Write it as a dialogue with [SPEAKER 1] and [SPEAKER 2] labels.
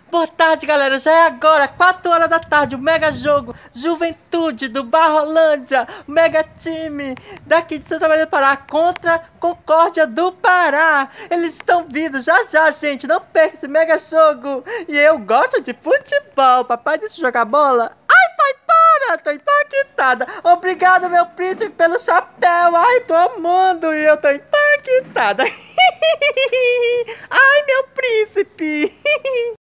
[SPEAKER 1] Boa tarde, galera. Já é agora, 4 horas da tarde, o mega jogo Juventude do Barrolândia, mega time daqui de Santa Maria do Pará contra Concórdia do Pará. Eles estão vindo já já, gente. Não perca esse mega jogo. E eu gosto de futebol. Papai disse jogar bola. Ai, pai, para! Tô impactada. Obrigado, meu príncipe, pelo chapéu. Ai, tô amando e eu tô impactada. Ai, meu príncipe.